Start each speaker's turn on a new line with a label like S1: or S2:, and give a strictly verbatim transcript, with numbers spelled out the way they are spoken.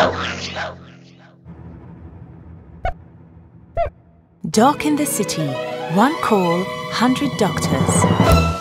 S1: Doc in the city. One call, hundred doctors.